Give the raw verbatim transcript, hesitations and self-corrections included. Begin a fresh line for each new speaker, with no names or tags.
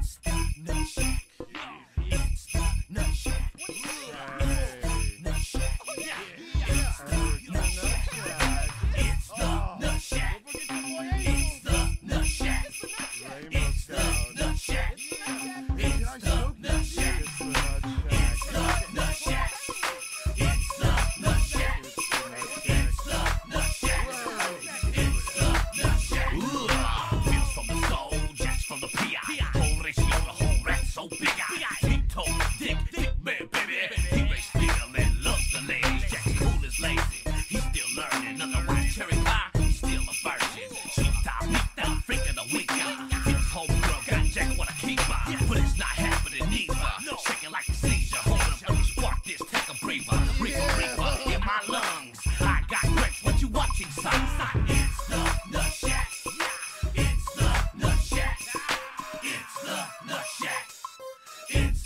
It's the nutshack. It's the nutshack. Nutshack. It's the nutshack. It's the nutshack. It's the nutshack. It's the nutshack. It's the nutshack. It's the nutshack. It's the nutshack. It's the nutshack. It's the nutshack. Feels from the soul, jacks from the P I. Whole ratio, the whole rat so big I. Deep toe, dick, dick man, baby. He makes feel and loves the ladies. Jack's cool as lazy. He's still learning. Otherwise, cherry pie, he's still a virgin. Cheap top, meat down, freaking a week out. His homegirl got Jack what a keeper. But it's not happening neither. Shaking like a seizure. Hold up, let me spark this, take a breather. Reaper, reaper, in my lungs. I got Rex, what you watching, son? It's the nutshack. It's the nutshack. It's the nutshack. It's